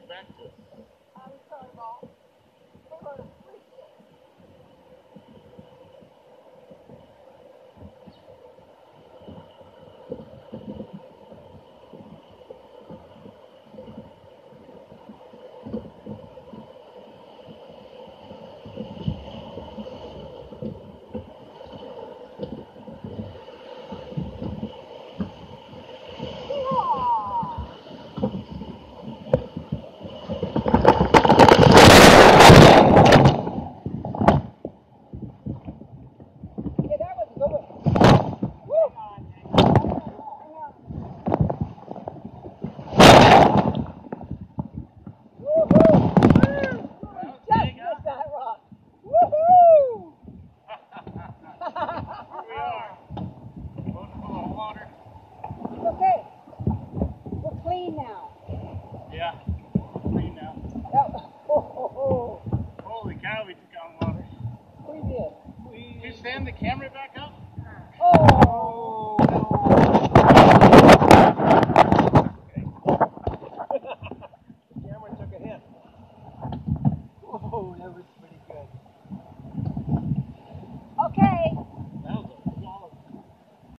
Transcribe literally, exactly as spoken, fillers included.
back to us. I'm sorry, Bob. We're going to freak it. Yeah, clean now. Oh, oh, oh. Holy cow, we took on water. We did. We... Did you stand the camera back up? Oh! The camera took a hit. Oh, that was